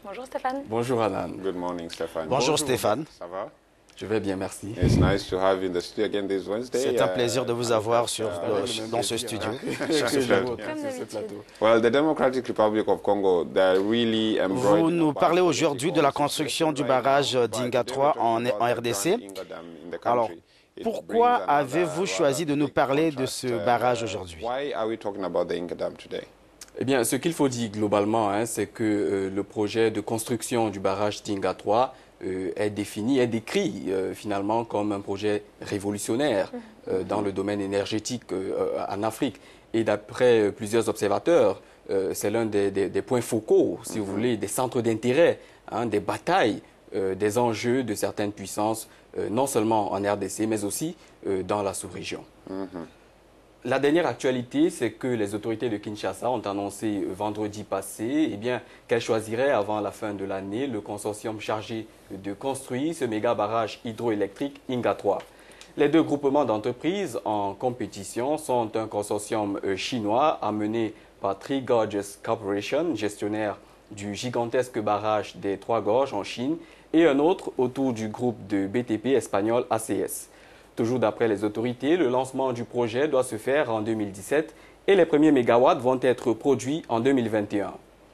Bonjour Stéphane. Bonjour Anan. Good morning, Stéphane. Bonjour Stéphane. Ça va? Je vais bien, merci. It's nice to have you in the studio again this Wednesday. C'est un plaisir de vous avoir dans ce studio. Sur ce plateau. Well, the Democratic Republic of Congo, they're really embroidered. Vous nous parlez aujourd'hui de la construction du barrage d'Inga 3 en RDC. Alors, pourquoi avez-vous choisi de nous parler de ce barrage aujourd'hui? Why are we talking about the Inga Dam today? Eh bien, ce qu'il faut dire globalement, c'est que le projet de construction du barrage d'Inga 3 est défini, est décrit finalement comme un projet révolutionnaire dans le domaine énergétique en Afrique. Et d'après plusieurs observateurs, c'est l'un des points focaux, si vous voulez, des centres d'intérêt, des batailles, des enjeux de certaines puissances, non seulement en RDC, mais aussi dans la sous-région. La dernière actualité, c'est que les autorités de Kinshasa ont annoncé vendredi passé qu'elles choisiraient avant la fin de l'année le consortium chargé de construire ce méga barrage hydroélectrique Inga 3. Les deux groupements d'entreprises en compétition sont un consortium chinois amené par Three Gorges Corporation, gestionnaire du gigantesque barrage des Trois Gorges en Chine, et un autre autour du groupe de BTP espagnol ACS. Toujours d'après les autorités, le lancement du projet doit se faire en 2017 et les premiers mégawatts vont être produits en 2021.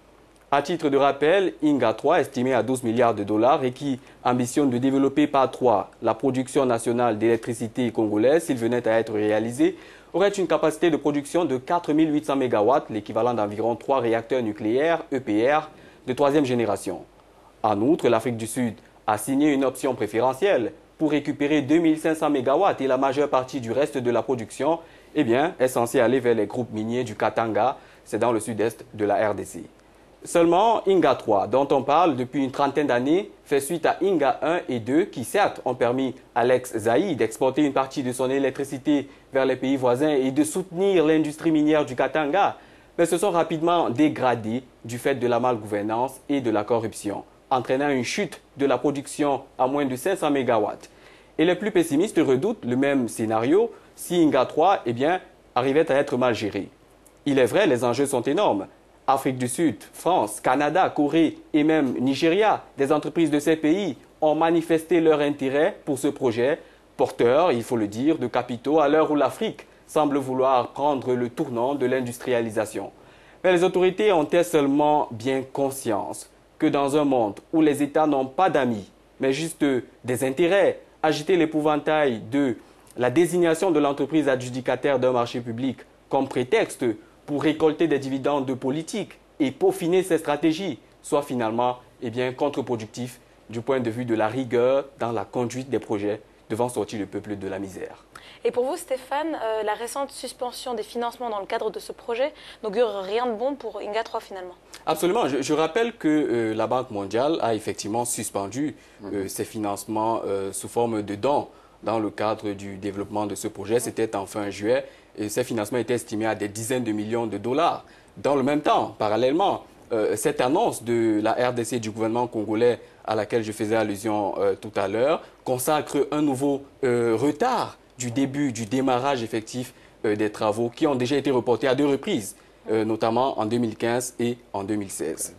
À titre de rappel, Inga 3, estimé à 12 milliards de dollars et qui ambitionne de développer par 3 la production nationale d'électricité congolaise s'il venait à être réalisé, aurait une capacité de production de 4 800 mégawatts, l'équivalent d'environ 3 réacteurs nucléaires EPR de troisième génération. En outre, l'Afrique du Sud a signé une option préférentielle pour récupérer 2500 MW et la majeure partie du reste de la production est censée aller vers les groupes miniers du Katanga, c'est dans le sud-est de la RDC. Seulement, Inga 3, dont on parle depuis une trentaine d'années, fait suite à Inga 1 et 2 qui certes ont permis à l'ex-Zaïre d'exporter une partie de son électricité vers les pays voisins et de soutenir l'industrie minière du Katanga, mais se sont rapidement dégradés du fait de la malgouvernance et de la corruption, entraînant une chute de la production à moins de 500 MW. Et les plus pessimistes redoutent le même scénario si Inga 3 arrivait à être mal géré. Il est vrai, les enjeux sont énormes. Afrique du Sud, France, Canada, Corée et même Nigeria, des entreprises de ces pays ont manifesté leur intérêt pour ce projet, porteur, il faut le dire, de capitaux à l'heure où l'Afrique semble vouloir prendre le tournant de l'industrialisation. Mais les autorités ont-elles seulement bien conscience que dans un monde où les États n'ont pas d'amis, mais juste des intérêts, agiter l'épouvantail de la désignation de l'entreprise adjudicataire d'un marché public comme prétexte pour récolter des dividendes politiques et peaufiner ses stratégies, soit finalement contre-productif du point de vue de la rigueur dans la conduite des projets devant sortir le peuple de la misère. Et pour vous, Stéphane, la récente suspension des financements dans le cadre de ce projet n'augure rien de bon pour Inga 3 finalement? Absolument. Je rappelle que la Banque mondiale a effectivement suspendu ses financements sous forme de dons dans le cadre du développement de ce projet. C'était en fin juillet et ces financements étaient estimés à des dizaines de millions de dollars. Dans le même temps, parallèlement, cette annonce de la RDC du gouvernement congolais à laquelle je faisais allusion tout à l'heure consacre un nouveau retard du démarrage effectif des travaux qui ont déjà été reportés à 2 reprises, notamment en 2015 et en 2016.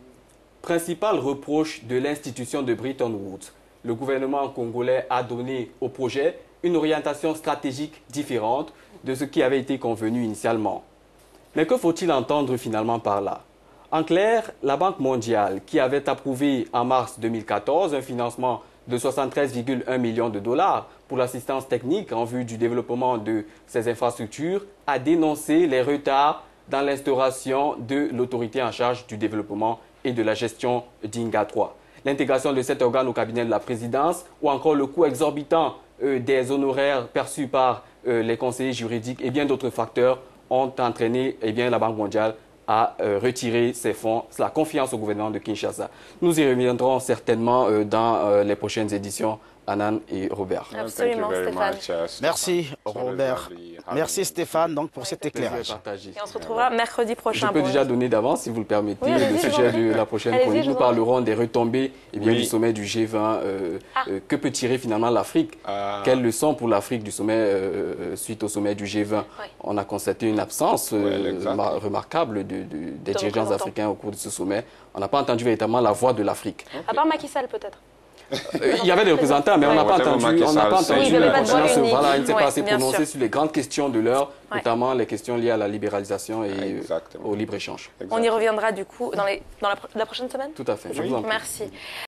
Principal reproche de l'institution de Bretton Woods, le gouvernement congolais a donné au projet une orientation stratégique différente de ce qui avait été convenu initialement. Mais que faut-il entendre finalement par là? En clair, la Banque mondiale, qui avait approuvé en mars 2014 un financement de 73,1 millions de dollars pour l'assistance technique en vue du développement de ces infrastructures, a dénoncé les retards dans l'instauration de l'autorité en charge du développement et de la gestion d'Inga 3. L'intégration de cet organe au cabinet de la présidence ou encore le coût exorbitant des honoraires perçus par les conseillers juridiques et bien d'autres facteurs ont entraîné la Banque mondiale à retirer ses fonds, la confiance au gouvernement de Kinshasa. Nous y reviendrons certainement dans les prochaines éditions, Anan et Robert. Absolument, Stéphane. Merci, Robert. Merci Stéphane donc, pour cet éclairage. Et on se retrouvera mercredi prochain. Je peux déjà donner d'avance, si vous le permettez, le sujet de la prochaine chronique. Nous parlerons des retombées du sommet du G20. Que peut tirer finalement l'Afrique? Quelles leçons pour l'Afrique du sommet suite au sommet du G20? On a constaté une absence remarquable des dirigeants africains au cours de ce sommet. On n'a pas entendu véritablement la voix de l'Afrique. À part Macky Sall peut-être. Il y avait des représentants, mais on n'a pas entendu le continent il ne s'est pas assez prononcé sur les grandes questions de l'heure, notamment les questions liées à la libéralisation et au libre-échange. On y reviendra du coup dans la prochaine semaine? Tout à fait, je vous en prie. Merci.